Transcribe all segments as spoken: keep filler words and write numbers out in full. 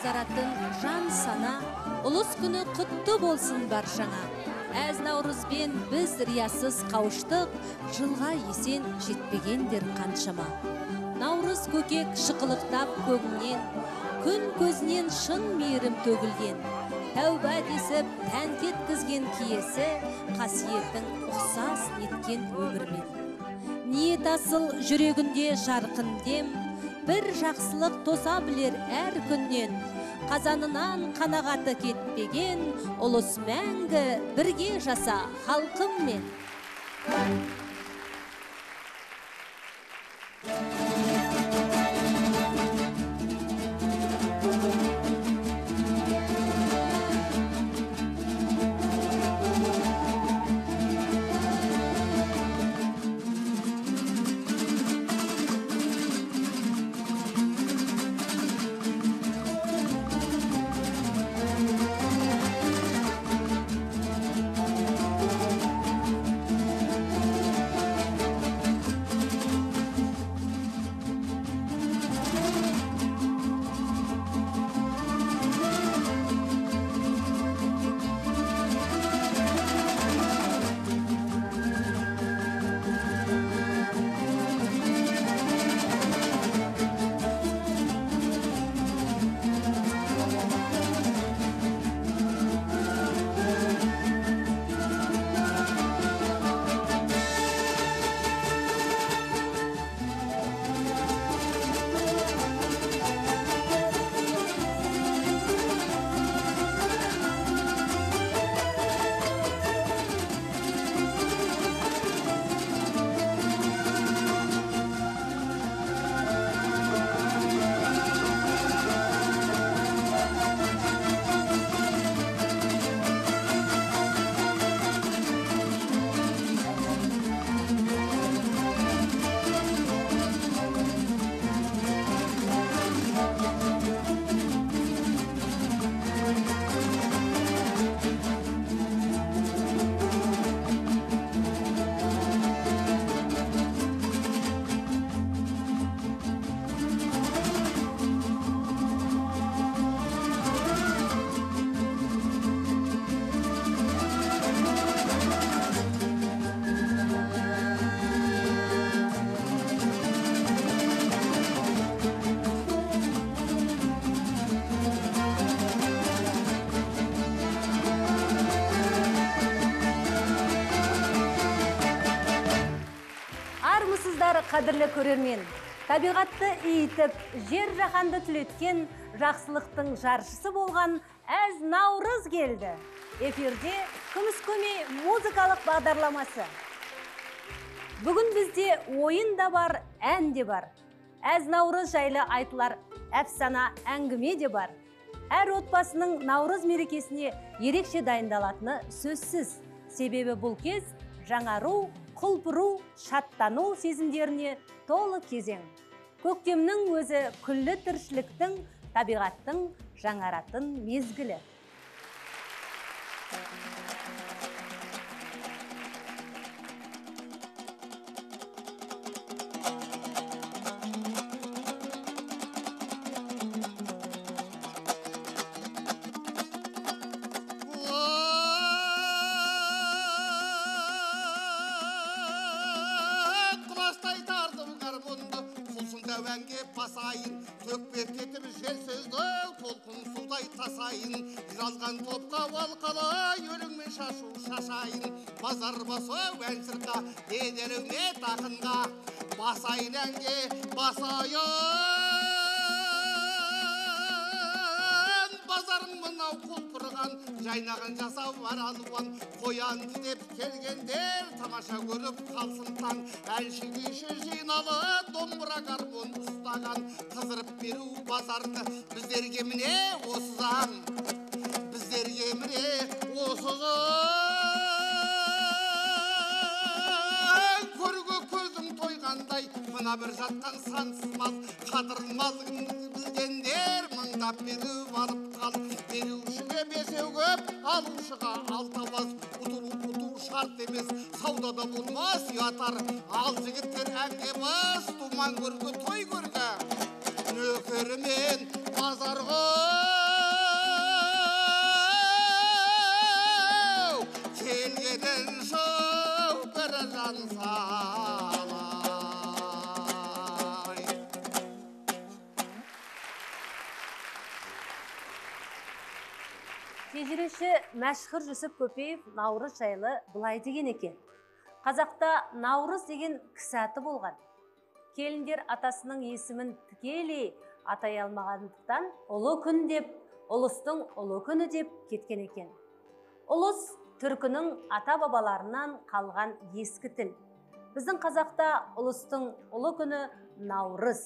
базаратын жан сана, ұлыс күні құтты болсын баршаңа. Әз Наурызбен біз риясыз қауыштық, жылға есен жетпегендер қаншама. Наурыз көкек шықылықтап көгінен, күн көзінен шын мейірім төгілген. Тәуба десіп тән кеткізген киесі, қасиетін ұқсас неткен өмірмен. Ниет асыл жүрегінде жарқын дем, бір жақсылық тоса білер әр күннен. Қазанынан қанағаты кетпеген, ұлыс мәңгі бірге жаса халқыммен. Қадірлі көрермен, табиғатты иітіп, жер жаһанды түлеткен жақсылықтың жаршысы болған әз Наурыз келді. Эфирде күміс көмей музыкалық бағдарламасы. Бүгін бізде ойын да бар, ән де бар. Әз Наурыз жайлы айтылар әфсана әңгіме де бар. Әр отбасының Наурыз мерекесіне ерекше дайындалатыны сөзсіз. Себебі бұл кез жаңару, құлпыру, шаттану сезімдеріне толы кезең. Көктемнің өзі күллі тіршіліктің, табиғаттың жаңаратын мезгілі. Жазған топқа валқалай, өліңмен шашу шашайын. Базар басу әнсірқа, беделіме тақынға. Басайын әнге, басайын. Базарың мынау құлпырған, жайнаған жасау бар алуан. Қоян деп келгендер, тамаша көріп қалсын таң. Әнші күйші жиналы, домбыра гармон ұстаған. Қызырып беру базарды, біздерге міне осы заң. Біздерге міне осы заң. Көрге көзім тойғандай, мына бір жатқан сансыз мал. Қадырын малын білгендер, мыңдап беріп алып қал. Берушіге бесеу көп, алушыға алтауаз. Ұтылу шарт емес, саудада болмас ұятар. Ал жігіттер әнге бас, туман көрге той көрге. Нөкерімен базарға талай. Шежіреші мәшһүр Жүсіп Көпеев Наурыз жайлы былай деген екен. Қазақта Наурыз деген кісі аты болған. Келіндер атасының есімін тікелей атай алмағандықтан ұлы күн деп, ұлыстың ұлы күні деп кеткен екен. Ұлыс түркінің ата-бабаларынан қалған ескі тіл. Біздің қазақта ұлыстың ұлы күні Наурыз.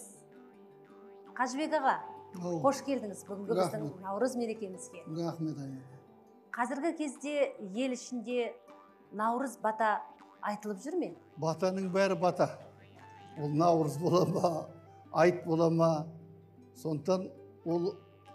Қажыбек аға, қош келдіңіз бүгінгі біздің Наурыз мерекемізге. Рахмет айым. Қазіргі кезде ел ішінде Наурыз бата айтылып жүр ме? Батаның бәрі бата. Ол Наурыз бола ма, айт бола ма. Сондықтан ол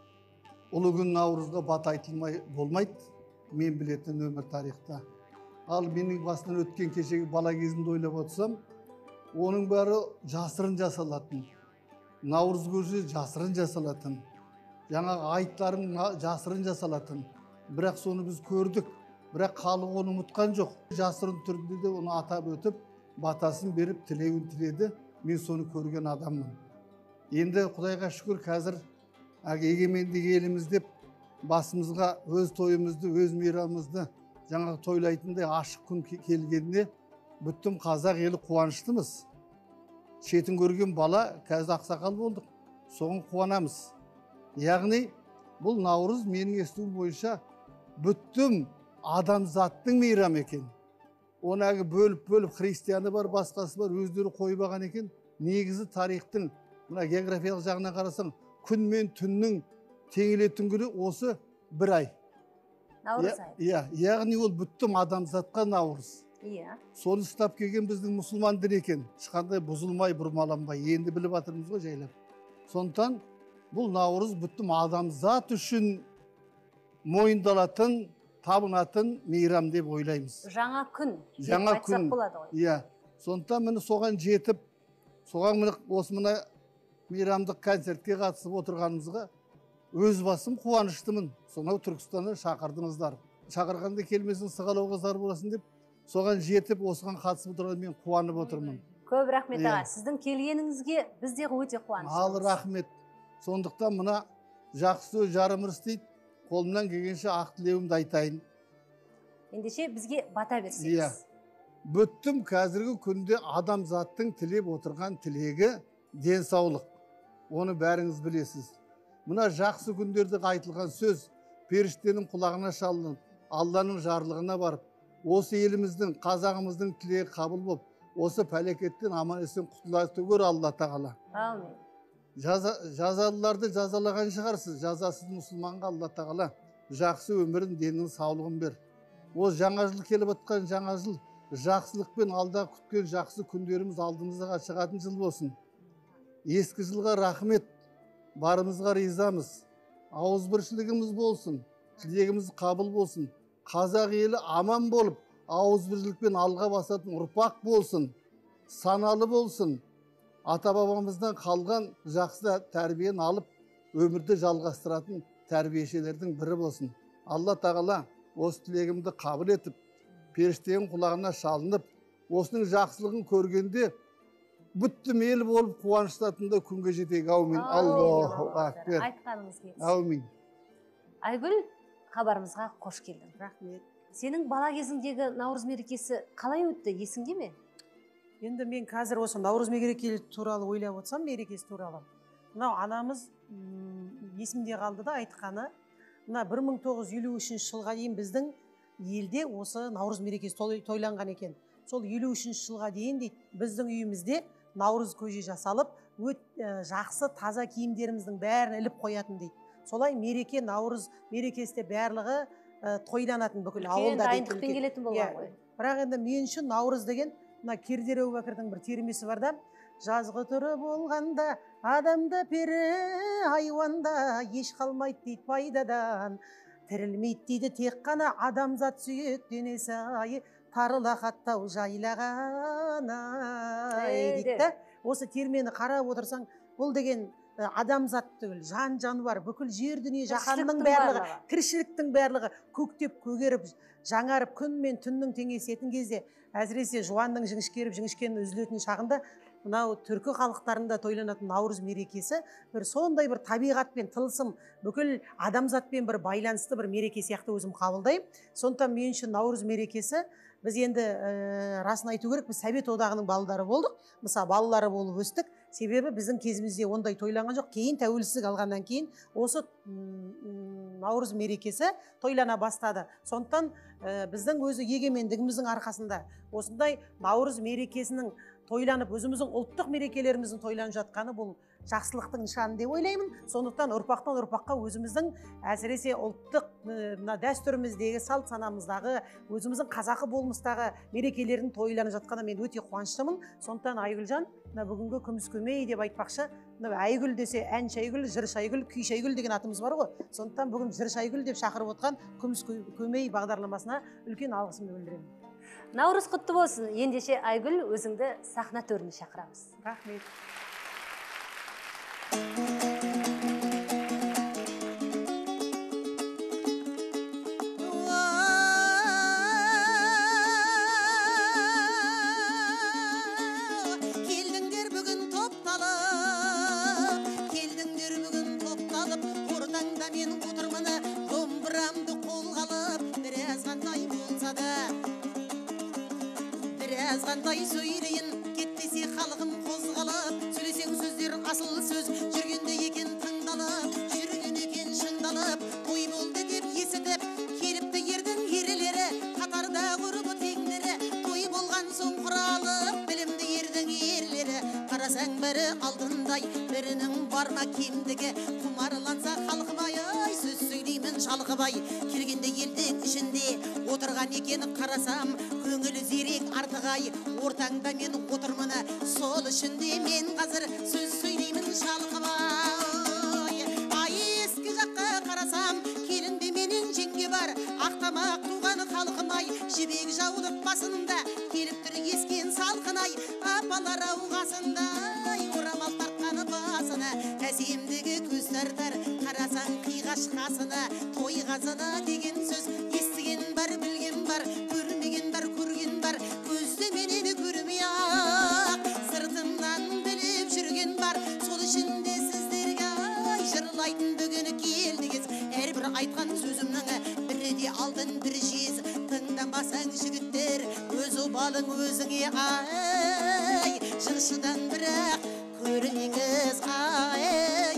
ұлы күн Наурызға бата айтылмай болмайды. Мен білетін өмір тарихта. Ал менің басынан өткен кешегі бала кезімді ойлап отырсам, оның бәрі жасырын жасалатын. Наурыз көже жасырын жасалатын. Жаңағы айттарың жасырын жасалатын. Бірақ соны біз көрдік. Бірақ халық оны ұмытқан жоқ. Жасырын түрінде де оны атап өтіп, батасын беріп, тілеуін тіледі. Мен соны көрген адаммын. Енді Құдайға шүкір қазір егемендік еліміз деп басымызға өз тойымызды, өз мейрамымызды жаңағы тойлайтындай ашық күн келгенде бүттім қазақ елі қуаныштымыз. Шетін көрген бала қазір ақсақал болдық. Соған қуанамыз. Яғни бұл Наурыз менің естуім бойынша бүттім адамзаттың мейрамы екен. Оны әгі бөліп-бөліп христианы бар, басқасы бар, өздері қойып алған екен. Негізі тарихтың, мына географиялық жағына қарасаң, күн мен түннің теңелетін күні осы бір ай. Наурыз ай. Иә, яғни ол бүттім адамзатқа Наурыз. Иә. Соны ұстап келген біздің мұсылман дін екен. Ешқандай бұзылмай, бұрмаланбай, енді біліп жатырмыз ғой жайлап. Сондықтан бұл Наурыз бүттім адамзат үшін мойындалатын, табынатын мейрам деп ойлаймыз. Жаңа күн. Жаңа күн. Иә. Сондықтан міне соған жетіп, соған міне осы мына мейрамдық концертке қатысып отырғанымызға өз басым қуаныштымын. Сонау Түркістаннан шақырдыңыздар. Шақырғанда келмесін сығалауға зар боласын деп, соған жетіп, осыған қатысып отырған мен қуанып отырмын. Көп рахмет аға. Сіздің келгеніңізге біз де өте қуаныштымыз. Ал рахмет. Сондықтан мына жақсы жарым ырыс дейді, қолымнан келгенше ақ тілеуімді айтайын. Ендеше бізге бата Иә. берсеңіз. Бүттім қазіргі күнде адамзаттың тілеп отырған тілегі денсаулық. Оны бәріңіз білесіз. Мына жақсы күндерде айтылған сөз періштенің құлағына шалынып, Алланың жарлығына барып, осы еліміздің, қазағымыздың тілегі қабыл болып, осы пәлекеттен аман есен құтылады көр Алла тағала. Амин. Жазалыларды жазалаған шығарсыз, жазасыз мұсылманға Алла тағала жақсы өмірін, денінің саулығын бер. Ол жаңа жыл келіп отқан жаңа жыл, жақсылықпен алда күткен жақсы күндеріміз алдымызға шығатын жыл болсын. Ескі жылға рахмет, барымызға ризамыз, ауызбіршілігіміз болсын, тілегіміз қабыл болсын, қазақ елі аман болып, ауызбіршілікпен алға басатын ұрпақ болсын, саналы болсын, ата-бабамыздан қалған жақсы тәрбиені алып, өмірді жалғастыратын тәрбиешілердің бірі болсын. Алла тағала осы тілегімді қабыл етіп, періштенің құлағына шалынып, осының жақсылығын көргенде бүттім ел болып қуаныштатында күнге жетейік. Аумин. Аллаху акбар. Айтқаныңыз келсін. Аумин. Айгүл, хабарымызға қош келдің. Рахмет. Сенің бала кезіңдегі Наурыз мерекесі қалай өтті, есіңде ме? Енді мен қазір осы Наурыз мерекесі туралы ойлап отырсам, мерекесі туралы. Мынау анамыз есімде қалды да айтқаны, мына бір мың тоғыз жүз елу үшінші жылға дейін біздің елде осы Наурыз мерекесі тойланған екен. Сол елу үшінші жылға дейін дейді, біздің үйімізде Наурыз көже жасалып, өт жақсы таза киімдеріміздің бәрін іліп қоятын дейді. Солай мереке Наурыз мерекесінде барлығы тойланатын бүкіл ауылда дейді. Дайындықпен келетін болған ғой. Бірақ енді мен үшін Наурыз деген мына Кердер Әубәкірдің бір термесі бар да, жазғы түрі болғанда адамда пері айуанда еш қалмайды дейді пайдадан, тірілмейді дейді тек қана адамзат сүйек денесі ай, тарылақаттау жайлаған ай дейді. Осы термені қарап отырсаң, бұл деген ә, адамзат түгіл, жан жануар, бүкіл жер дүние жаһанның Тіршіліктің барлығы, барлығы. тіршіліктің барлығы көктеп көгеріп, жаңарып, күн мен түннің теңесетін кезде, әсіресе жуанның жіңішкеріп, жіңішкенің үзілетін шағында, мынау түркі халықтарында тойланатын Наурыз мерекесі бір сондай бір табиғатпен тылсым, бүкіл адамзатпен бір байланысты бір мереке сияқты өзім қабылдаймын. Сондықтан мен үшін Наурыз мерекесі, біз енді ә, расын айту керек, біз Совет одағының балалары болдық. Мысалы, балалары болып өстік. Себебі біздің кезімізде ондай тойланған жоқ. Кейін тәуелсіздік алғаннан кейін осы Наурыз мерекесі тойлана бастады. Сондықтан ә, біздің өзі егемендігіміздің арқасында осындай Наурыз мерекесінің тойланып, өзіміздің ұлттық мерекелеріміздің тойланып жатқаны бұл жақсылықтың нышаны деп ойлаймын. Сондықтан ұрпақтан ұрпаққа өзіміздің әсіресе ұлттық мына дәстүріміздегі, салт санамыздағы, өзіміздің қазақы болмыстағы мерекелердің тойланып жатқанына мен өте қуаныштымын. Сондықтан Айгүлжан, мына бүгінгі күміс көмей деп айтпақшы, мына Айгүл десе әнші Айгүл, жыршы Айгүл, күйші Айгүл деген атымыз бар ғой. Сондықтан бүгін жыршы Айгүл деп шақырып отқан күміс көмей бағдарламасына үлкен алғысымды білдіремін. Наурыз құтты болсын. Ендеше Айгүл, өзіңді сахна төріне шақырамыз. Рахмет. Келдіңдер бүгін топталып, келдіңдер бүгін топталып, ортаңда мен отырмын, домбырамды қолға алып, біраз қандай болса да, біраз қандай сөйлейін, кетпесе халқым қозғалып, сөйлесең сөздер асыл сөз, жүргенде екен тыңдалып, жүрген екен шыңдалып, той болды деп есітіп, келіпті ердің ерелері, қатарда құрбы теңдері, той болған соң құралып, білімді ердің ерлері, қарасаң бірі алдындай, бірінің бар ма кемдігі, құмарланса халқымай, ай, сөз сөйлеймін шалқыбай, келгенде елдің ішінде, отырған екен қарасам, көңіл зерек артығай, ортаңда мен отырмын, сол ішінде мен қазір сөз сөйлеймін шалқыбай. Ай, ескі жаққа қарасам, келінде менен жеңге бар, ақтамақ туған халқымай, жібек жаулық басында, келіп тұр ескен салқынай, апалар ауғасында, орамал тартқаны басына, әсемдігі көз тартар, қарасаң қиғаш қасына, той қазына деген сөз, естіген бар, білген бар, көрмеген бар, көрген бар, көзді менен көрмей ақ, сыртымнан біліп жүрген бар, сол ішінде сіздерге ай, жырлайтын бүгіні келдіңіз, әрбір айтқан сөзімнің бірде алдын бір жез, тыңдамасаң жігіттер, өз обалың өзіңе ай, жыршыдан бірақ көрмеңіз ай.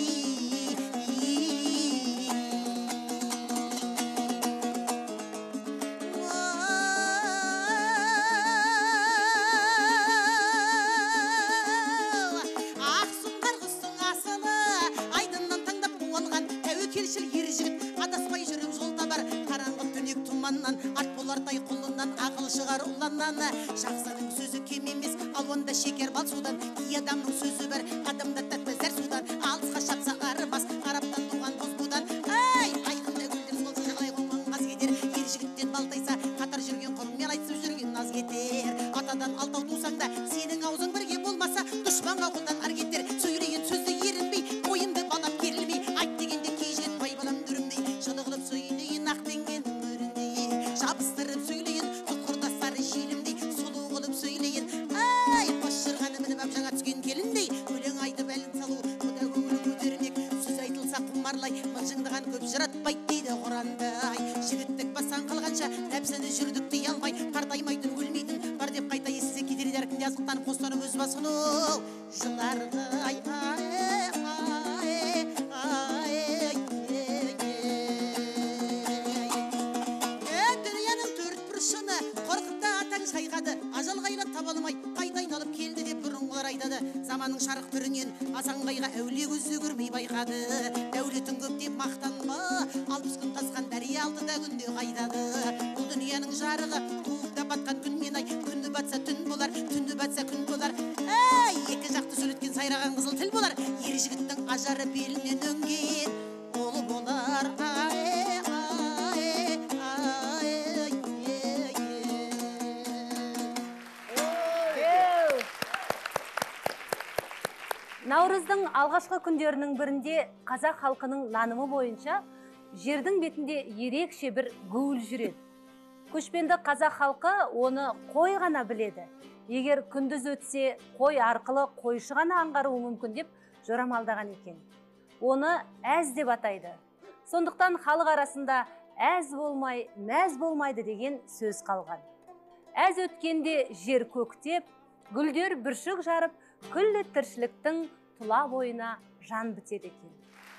Арт болардай құлыннан, ақыл шығар ұланнан, жақсының сөзі кем емес, алуанда шекер бал судан, кей адамның сөзі бір, адамда тәтті зәр судан, алысқа шапса арымас, араптан туған боз будан. Ай, айқында гүлдер солса жағалай қонған қаз кетер, ер жігіттен балтайса, қатар жүрген құрмен айтсып жүрген наз кетер. Атадан алтау тусаң да, сенің аузың бірге болмаса, дұшпанға қолдан ар кетер, сөйлеген сөзді ерінбей, бойымды балап керілмей, айт дегенде кей жігіт бай балам дүрімдей, жылығылып сөйлейін ақ теңген жабыстырып сөйлейін, тұтқырдастар желімдей, сұлу қылып сөйлейін. Ай, қос жырғаны мініп ап жаңа түскен келіндей, өлең айтып әлін салу, құда көңілі көтермек, сөз айтылса құмарлай, мылжыңдаған көп жыратпайды дейді Құрандай. Жігіттік бастан қалғанша, нәпсіні жүрдік дей алмай, қартаймайтын, өлмейтін, бар деп қайта естісе кетер еркінде азықтан қостанып өз басын ол жыларды ай, ай, ай, ай, шайқады, ажал қайлап таба алмай, қайта айналып келді деп бұрынғылар айтады. Заманның шарық түрінен Асанбайға әулие көзі көрмей байқады. Дәулетің көп деп мақтанма, алпыс күн тасқан дәрия алтыда күнде қайдады. Бұл дүнияның жарығы туықта батқан күнмен ай, күнді батса түн болар, түнді батса күн болар. Әй, екі жақты сөйлеткен сайраған қызыл тіл болар. Ер жігіттің ажары белінен өнген, қолы болар. Ай, ай, ай, Наурыздың алғашқы күндерінің бірінде қазақ халқының нанымы бойынша жердің бетінде ерекше бір гуіл жүреді. Көшпенді қазақ халқы оны қой ғана біледі. Егер күндіз өтсе, қой арқылы қойшы ғана аңғаруы мүмкін деп жорамалдаған екен. Оны әз деп атайды. Сондықтан халық арасында әз болмай, мәз болмайды деген сөз қалған. Әз өткенде жер көктеп, гүлдер бүршік жарып, күллі тіршіліктің тұла бойына жан бітеді екен.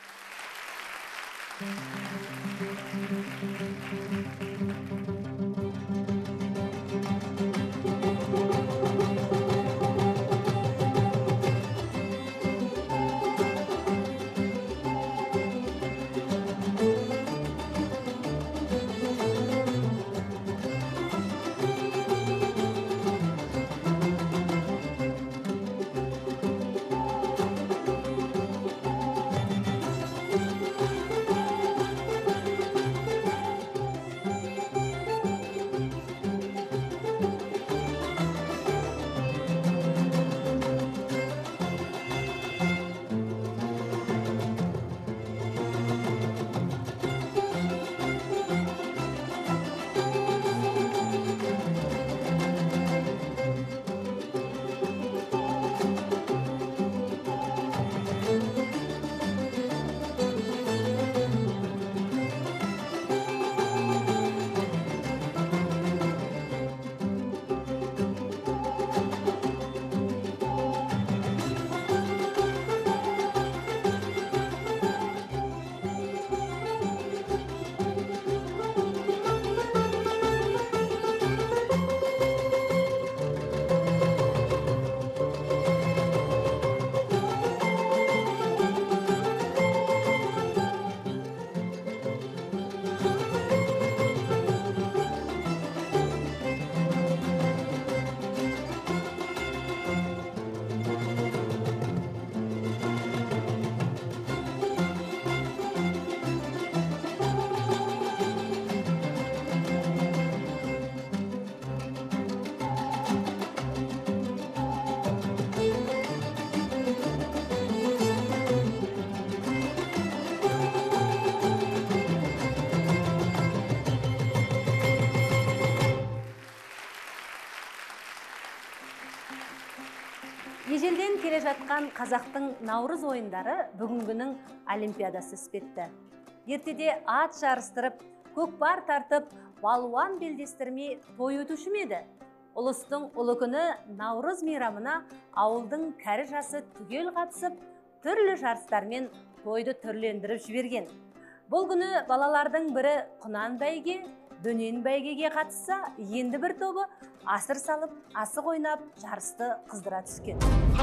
Ежелден келе жатқан қазақтың наурыз ойындары бүгінгінің олимпиадасы іспетті. Ертеде ат жарыстырып, көкпар тартып, балуан белдестірмей той өтуші ме еді? Ұлыстың ұлы күні наурыз мейрамына ауылдың кәрі жасы түгел қатысып, түрлі жарыстармен тойды түрлендіріп жіберген. Бұл күні балалардың бірі құнан бәйге, дөнен бәйгеге қатысса, енді бір тобы асыр салып, асық ойнап, жарысты қыздыра түскен.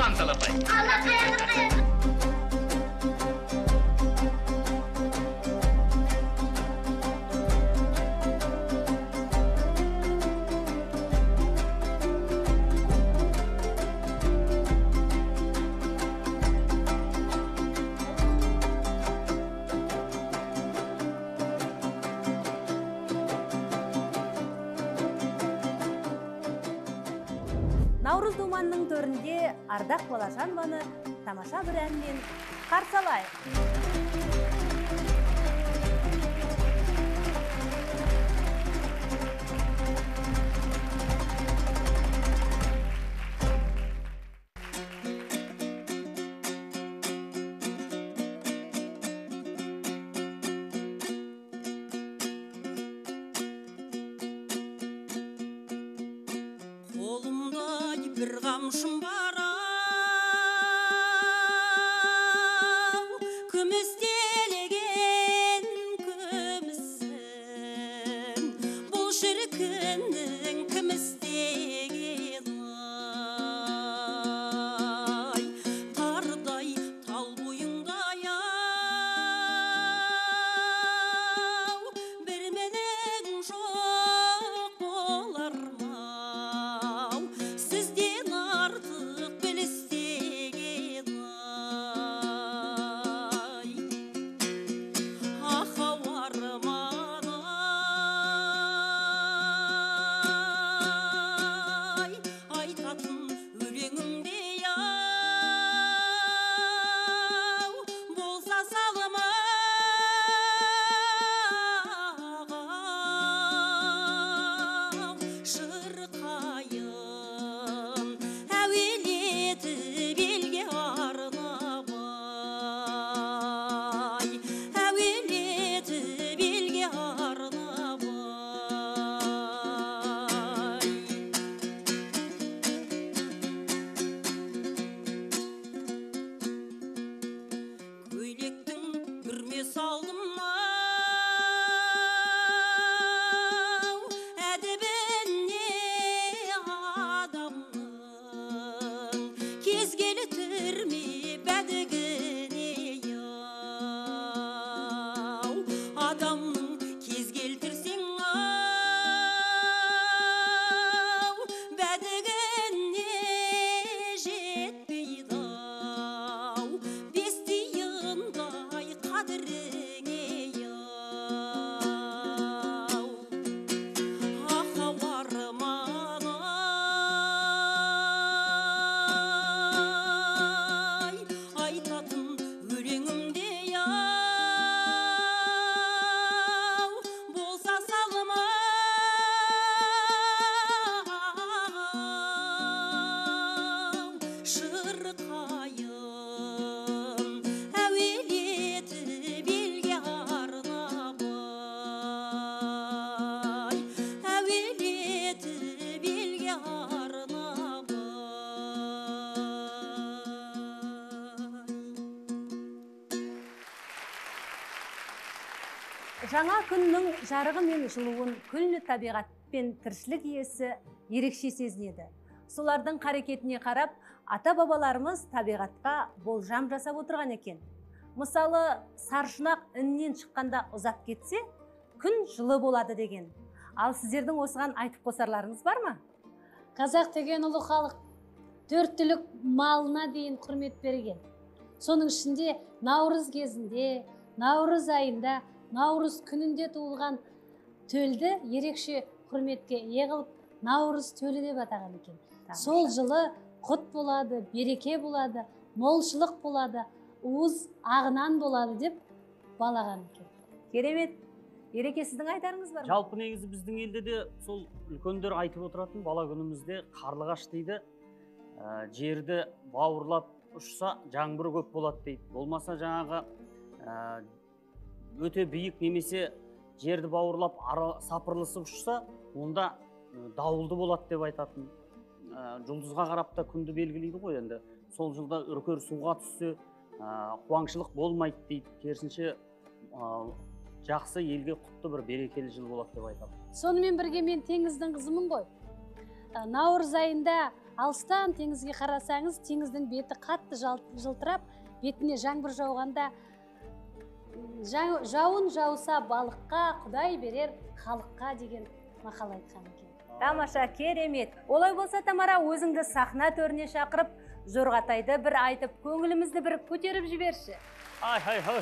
Наурыз думанның төрінде Ардақ Балажанбаны тамаша бір әнмен қарсы алайық. бір қамшым бар ау, күмістелеген күмісін, бұл шіркіннің кім істеген ай, тардай тал бойыңдай ау, бір менің жоқ болар ма? Сізден артық saldım edebinni adamın kez gelitir mi bedigini yav adamın kez geltirsin av bedigini jetmeydi av bestiyinday kadrini yav aha varmanay aytatın өлеңімде яв болса салымау шырқайын әуелетіп елге арнабай әуелетіп елге арнабай Жаңа күннің жарығы мен жылуын күллі табиғат пен тіршілік иесі ерекше сезінеді. Солардың қарекетіне қарап, ата-бабаларымыз табиғатқа болжам жасап отырған екен. Мысалы, саршұнақ іннен шыққанда ұзап кетсе, күн жылы болады деген. Ал сіздердің осыған айтып қосарларыңыз бар ма? Қазақ деген ұлы халық төрт түлік малына дейін құрмет берген. Соның ішінде наурыз кезінде, наурыз айында, наурыз күнінде туылған төлді ерекше құрметке ие қылып, наурыз төлі деп атаған екен. Сол жылы құт болады, береке болады, молшылық болады, уыз ағынан болады деп балаған екен. Керемет. Ереке, сіздің айтарыңыз бар ма? Жалпы негізі біздің елде де сол үлкендер айтып отыратын бала күнімізде қарлығаш дейді. Ә, жерді бауырлап ұшса жаңбыр көп болады дейді. Болмаса жаңағы ә, өте биік немесе жерді бауырлап ара сапырылысып ұшса, онда дауылды болады деп айтатын. Ә, жұлдызға қарап та күнді белгілейді ғой енді. Сол жылда үркер суға түссе, ә, қуаңшылық болмайды дейді. Керісінше ә, жақсы елге құтты бір берекелі жыл болады деп айтады. Сонымен бірге мен теңіздің қызымын ғой. Наурыз айында алыстан теңізге қарасаңыз, теңіздің беті қатты жылтырап, бетіне жаңбыр жауғанда жауын жауса балыққа, Құдай берер халыққа деген мақал айтқан екен. Тамаша, керемет. Олай болса, Тамара, өзіңді сахна төріне шақырып, Зорғатайды бір айтып, көңілімізді бір көтеріп жіберші. Ай, ай, ай.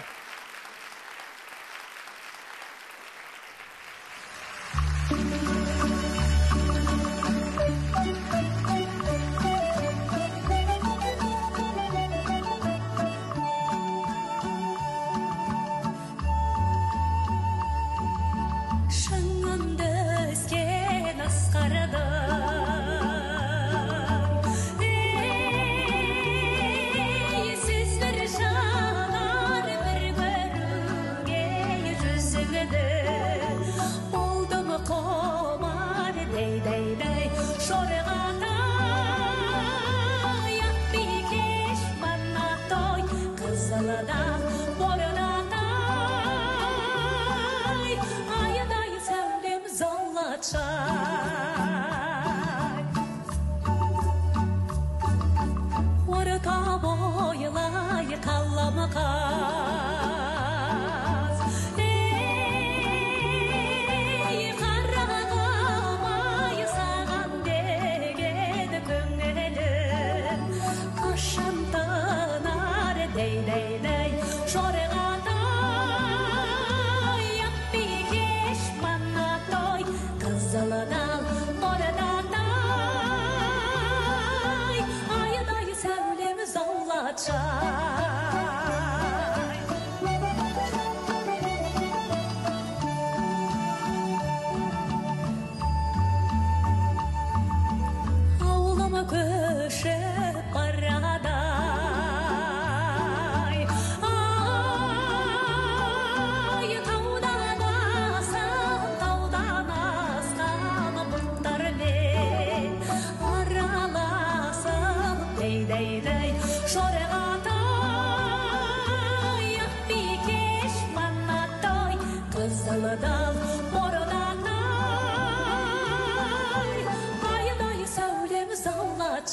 Şore gata yak bir keş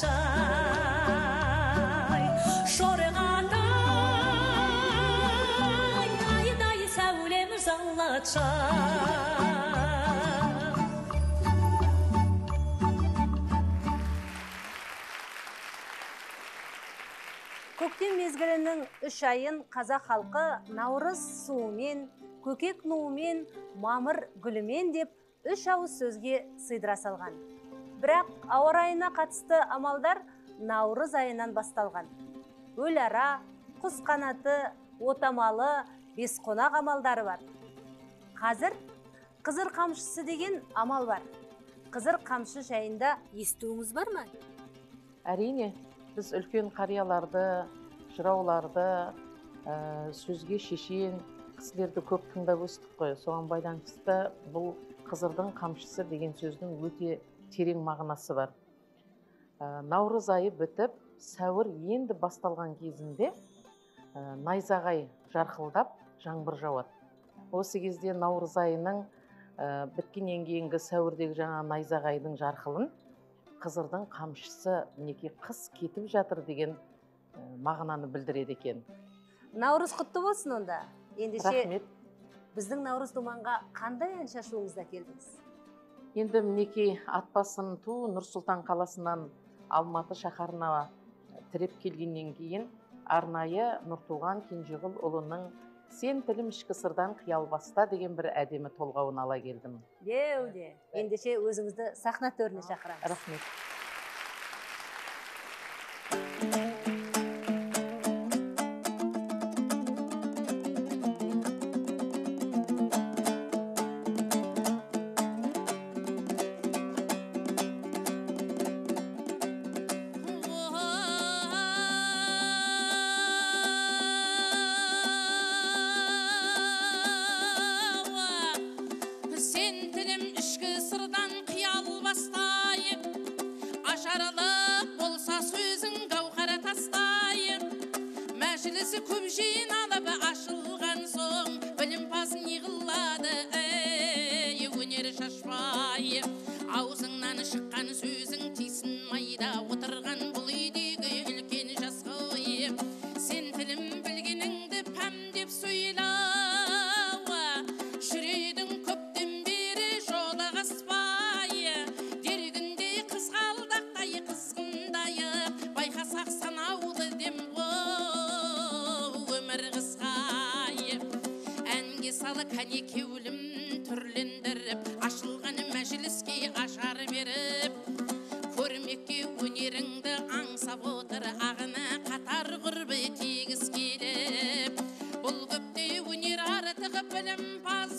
шай шорғатай айдай сәулеміз аллатшай. Көктем мезгілінің үш айын қазақ халқы наурыз суымен, көкек нуымен, мамыр гүлімен деп үш ауыз сөзге сыйдыра салған. Бірақ ауа райына қатысты амалдар наурыз айынан басталған. Өл ара, құс қанаты, отамалы, бесқонақ амалдары бар. Қазір қызыр қамшысы деген амал бар. Қызыр қамшы жайында естуіңіз бар ма? Әрине, біз үлкен қарияларды, жырауларды, сөзге шешен кісілерді көп тыңдап өстік қой. Соған байланысты бұл қызырдың қамшысы деген сөздің өте терең мағынасы бар. Наурыз айы бітіп, сәуір енді басталған кезінде найзағай жарқылдап, жаңбыр жауады. Осы кезде наурыз айының біткеннен кейінгі сәуірдегі жаңа найзағайдың жарқылын қызырдың қамшысы мінекей қыс кетіп жатыр деген мағынаны білдіреді екен. Наурыз құтты болсын онда. Ендеше Рахмет. біздің наурыз думанға қандай ән шашуыңызда келдіңіз? Енді мінекей атбасын ту Нұр-Сұлтан қаласынан Алматы шаһарына тіреп келгеннен кейін арнайы Нұртуған Кенжеғұл ұлының «Сен тілім ішкі сырдан қиял баста» деген бір әдемі толғауын ала келдім. Деуде. Ендеше өзіңізді сахна төріне шақырамыз. Рахмет. Көп жиналып ашылған соң білімпазын йығылады, ей өнер шашпай. Аузыңнан шыққан сөзің тисін майда, отырған бұл үйдегі үлкен жас қой. Сен тілім білгеніңді пәм деп сөйлеу, жүредің көптен бері жолы қыспай. Дергінде қызғалдақтай қызғындай, байқасақ санаулы дем салы кәне кеуілім түрлендіріп, ашылған мәжіліске ашар беріп, көрмекке өнеріңді аңсап отыр, ағына қатар құрбы тегіс келіп. Бұл көпте өнер артығы білімпаз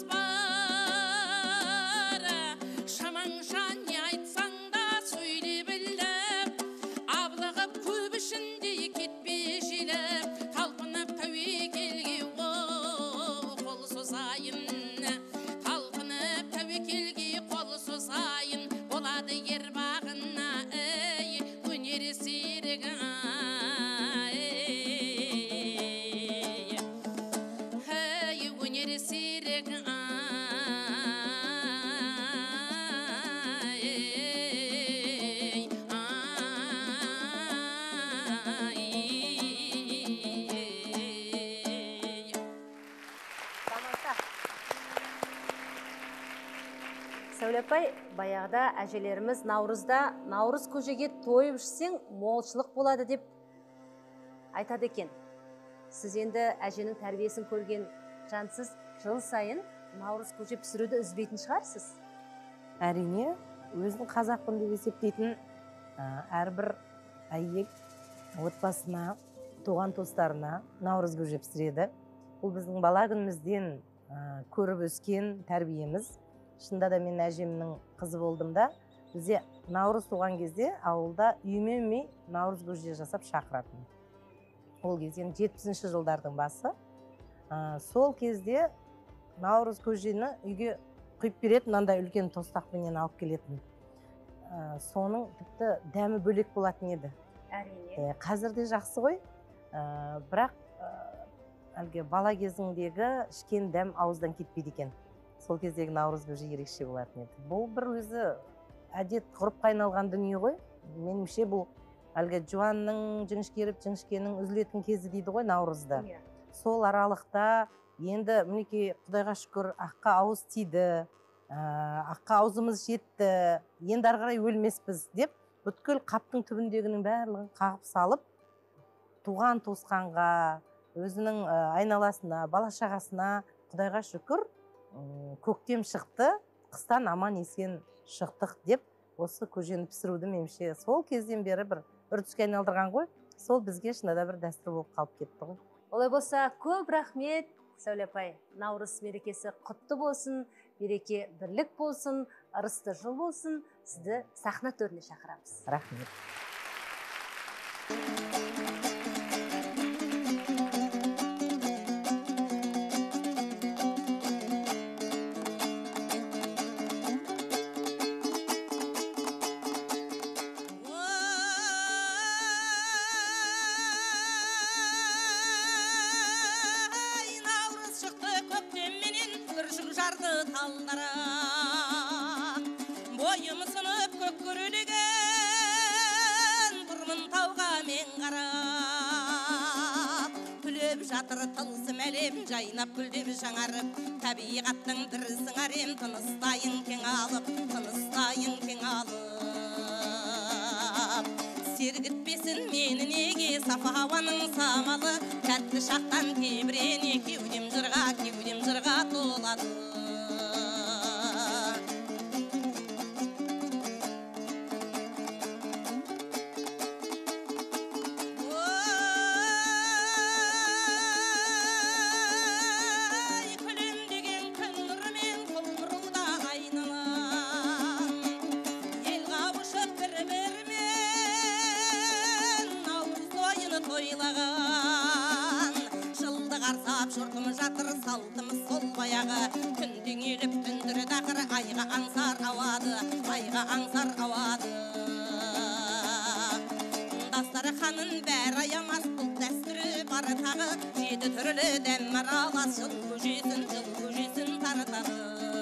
бар, шамаңша не айтсаң да сөйле біліп, аблығып көп ішінде кетпе желіп, талпынып тәуекелге талпынып тәуекелге қол созайын, болады ер бағына, ей өнер серігі, ей өнер серігі, Сәулепай, баяғыда әжелеріміз наурызда наурыз көжеге тойып ішсең молшылық болады деп айтады екен. Сіз енді әженің тәрбиесін көрген жансыз, жыл сайын наурыз көже пісіруді үзбейтін шығарсыз? Әрине, өзін қазақпын деп есептейтін әрбір әйел отбасына, туған туыстарына наурыз көже пісіреді. Бұл біздің бала күнімізден көріп өскен тәрбиеміз. Шында да мен әжемнің қызы болдым да, бізде наурыз туған кезде ауылда үйме-үйме наурыз көже жасап шақыратын. Ол кезде жетпісінші жылдардың басы. Сол кезде наурыз көжені үйге құйып беретін, мынандай үлкен тостақпенен алып келетін. Соның тіпті дәмі бөлек болатын еді. Әрине. Қазір де жақсы ғой, бірақ әлгі бала кезіңдегі ішкен дәм ауыздан кетпейді екен. Сол кездегі наурыз көже ерекше болатын еді. Бұл бір өзі әдет ғұрыпқа айналған дүние ғой. Меніңше бұл әлгі жуанның жіңішкеріп жіңішкенің үзілетін кезі дейді ғой наурызда. Сол аралықта енді мінекей Құдайға шүкір аққа ауыз тиді, аққа аузымыз жетті, енді ары қарай өлмеспіз деп бүткіл қаптың түбіндегінің барлығын қағып салып, туған туысқанға, өзінің айналасына, бала шағасына Құдайға шүкір көктем шықты, қыстан аман есен шықтық деп осы көжені пісіруді меніңше сол кезден бері бір үрдіске айналдырған ғой. Сол бізге шынында бір дәстүр болып қалып кетті ғой. Олай болса, көп рахмет, Сәуле апай. Наурыз мерекесі құтты болсын, береке бірлік болсын, ырысты жыл болсын. Сізді сахна төріне шақырамыз. Рахмет. Бойымсынып көк көрілген тұрмын тауға мен қарап, күліп жатыр тылсым әлем, жайнап гүлдеп жаңарып, табиғаттың бір сыңарем, тыныстайын кең алып, тыныстайын кең алып. Сергітпесін мені неге сафа ауаның самалы, тәтті шақтан тебірене кеудем жырға, кеудем жырға толады. Жұртымыз жатыр салтымыз сол баяғы, күндің еліп түндірі дақыр, айға аңсар ауады, айға аңсар ауады. Дастары қанын бәрі аямас, бұл дәстүрі бары тағы, жеті түрлі дәм аралас, жыл көжесін, жыл көжесін таратады.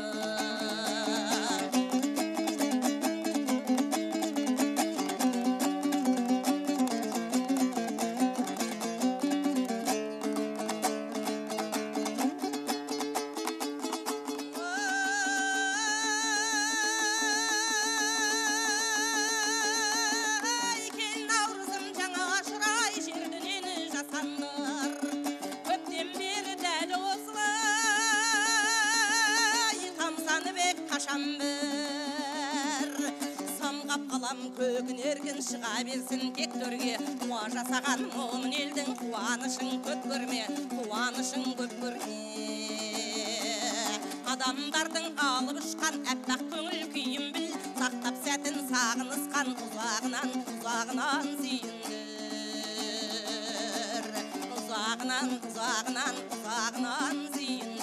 Көгінерген шыға берсін тек төрге, қуа жасаған момын елдің қуанышын көп көрме, қуанышын көп көрме. Адамдардың алып ұшқан әппақ көңіл күйін біл, сақтап сәтін сағынысқан ұзағынан, ұзағынан сүйіндір. Ұзағынан, ұзағынан, ұзағынан сүйіндір.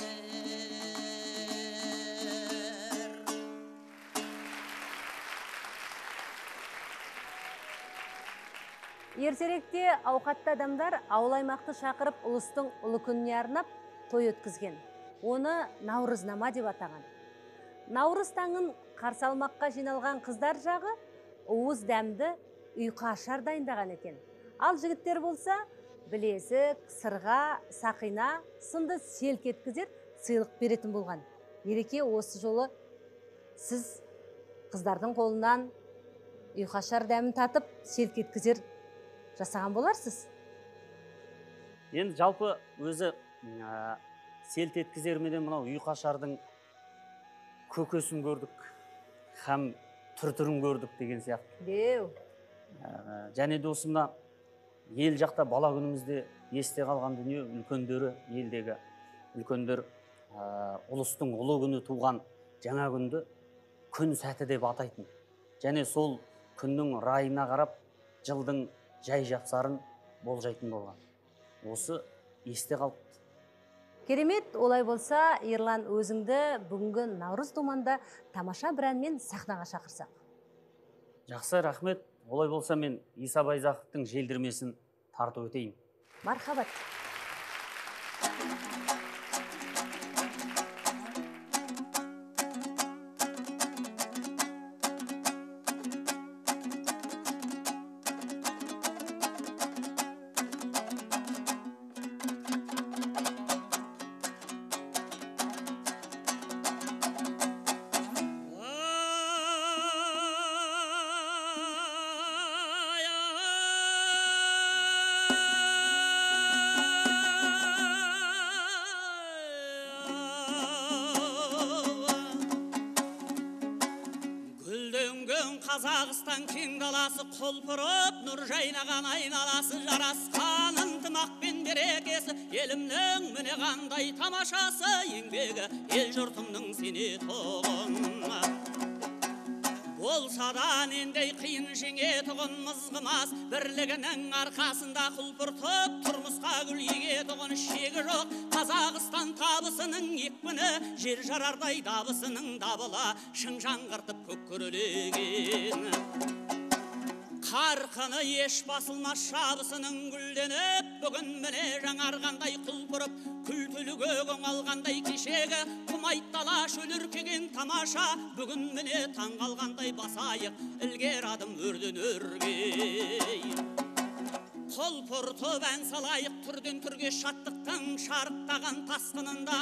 Ертеректе ауқатты адамдар ауыл аймақты шақырып ұлыстың ұлы күніне арнап той өткізген. Оны Наурызнама деп атаған. Наурыз таңын қарсы алмаққа жиналған қыздар жағы уыз дәмді ұйқы ашар дайындаған екен. Ал жігіттер болса, білезік, сырға, сақина сынды селк еткізер сыйлық беретін болған. Мереке осы жолы сіз қыздардың қолынан ұйқы ашар дәмін татып селк еткізер жасаған боларсыз. Енді жалпы өзі селт еткізермеден мынау ұйқашардың көкесін көрдік, һәм түр-түрін көрдік деген сияқты. Деу. Және де осында ел жақта бала күнімізде есте қалған дүние, үлкендері, елдегі үлкендер ұлыстың ұлы күні туған жаңа күнді күн сәті деп атайтын. Және сол күннің райына қарап жылдың жай жапсарын болжайтын болған. Осы есте қалыпты. Керемет, олай болса, Ерлан, өзіңді бүгінгі Наурыз думанда тамаша бір әнмен сахнаға шақырсақ. Жақсы, рахмет. Олай болса мен Иса Байзақовтың желдірмесін тартып өтейін. Мархабат. Қазақстан кең даласы құлпырып, нұр жайнаған айналасы, жарасқан ынтымақ пен берекесі, елімнің міне қандай тамашасы, еңбегі ел жұртымның сенетұғын. Болса да нендей қиын жеңетұғын мызғымас, бірлігінің арқасында құлпыртып, тұрмысқа гүл егетұғын шегі жоқ. Қазақстан табысының екпіні, жер жарардай дабысының дабыла, шың жаңғыртып көк күрелеген. Қарқыны еш басылмас шабысының гүлденіп, бүгін міне жаңарғандай құлпырып, күлтілігі алғандай кешегі, құмайт дала шөліркеген тамаша, бүгін міне таң қалғандай басайық, ілгер адым өрден өрге. Құлпыртып ән салайық түрден түрге шаттықтың шарықтаған тасқынында,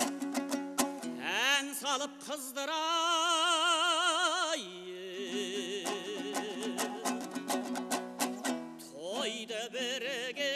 ән салып қыздырайық. Тойды бірге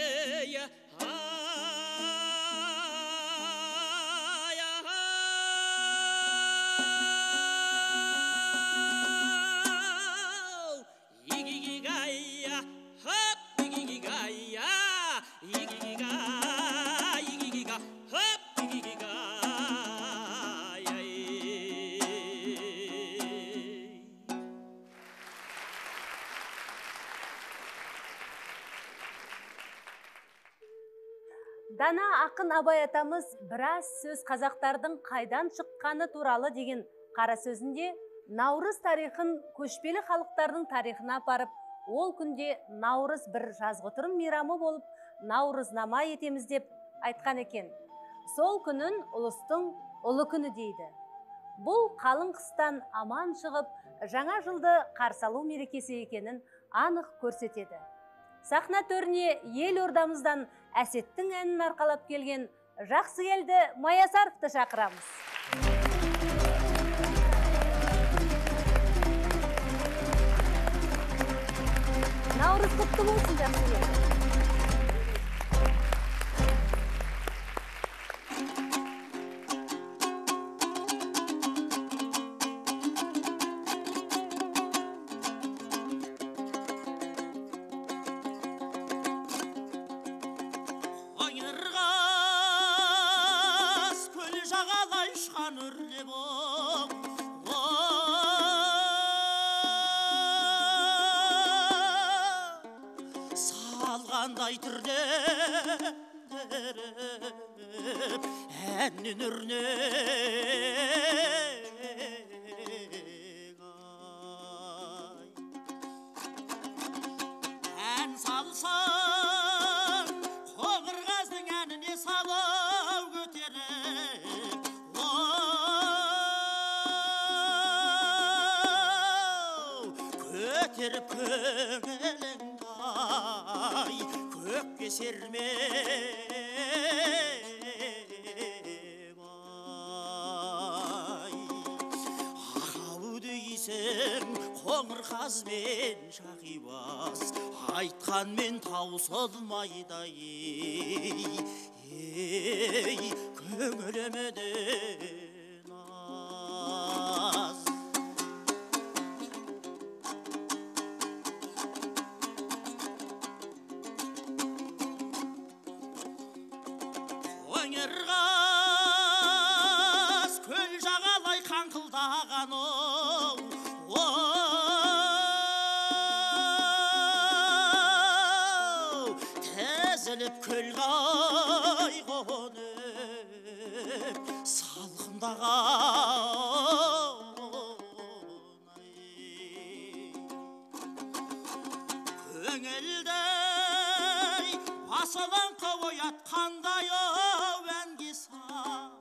Дана ақын Абай атамыз біраз сөз қазақтардың қайдан шыққаны туралы деген қара сөзінде наурыз тарихын көшпелі халықтардың тарихына апарып, ол күнде наурыз бір жазғытұрым мейрамы болып, наурызнама етеміз деп айтқан екен. Сол күнін ұлыстың ұлы күні дейді. Бұл қалың қыстан аман шығып, жаңа жылды қарсы алу мерекесі екенін анық көрсетеді. Сахна төріне ел ордамыздан әсеттің әнін арқалап келген жақсы келді Маясаровты шақырамыз. Наурыз құтты болсын, жақсы келді. Әннен үрнек ән салсын, қоңыр қаздың әніне салау көтеріп, көтеріп көңілің ай көкке сермек. Қоңыр қазмен шақибас, айтқанмен таусылмайды ей, көңіліме наз. Қоңыр қаз көл жағалай қаңқылдаған оу, көлғай қонып салқындаған көңілдей басылыңқы оятқандай әнге сал,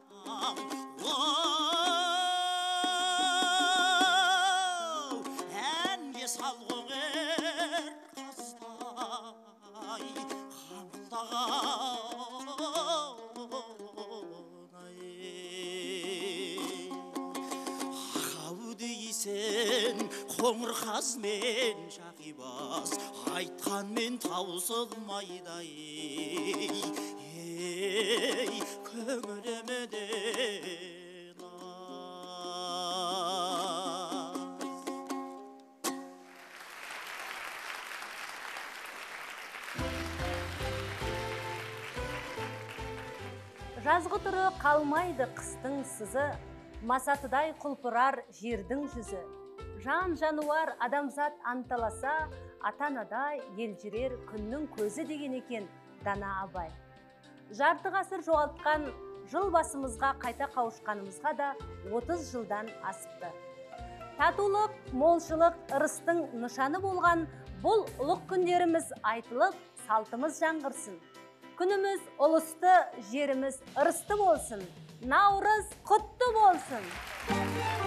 әнге сал қоңыр қаздай ақау дейсің қоңыр қазмен шақибас, айтқанмен таусылмайды ей, көңіліме наз. Жазғы тұры қалмайды қыстың сызы, масатыдай құлпырар жердің жүзі. Жан жануар адамзат анталаса, атанадай елжірер күннің көзі деген екен дана абай. Жарты ғасыр жоғалтқан жыл басымызға қайта қауышқанымызға да отыз жылдан асыпты. Татулық, молшылық, ырыстың нышаны болған бұл ұлық күндеріміз айтылып, салтымыз жаңғырсын. Күніміз ұлысты, жеріміз ырысты болсын. Наурыз құтты болсын.